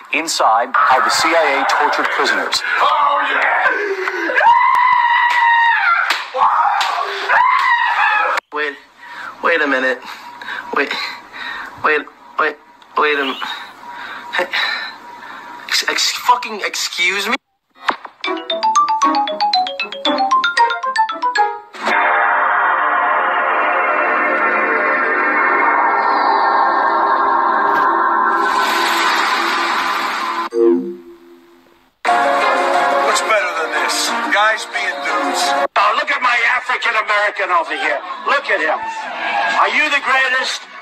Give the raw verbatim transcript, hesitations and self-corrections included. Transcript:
Inside, how the C I A tortured prisoners. Oh, yeah! Wait, wait a minute. Wait, wait, wait, wait a minute. Ex, ex fucking excuse me? What's better than this? Guys being dudes. Oh, look at my African American over here. Look at him. Are you the greatest?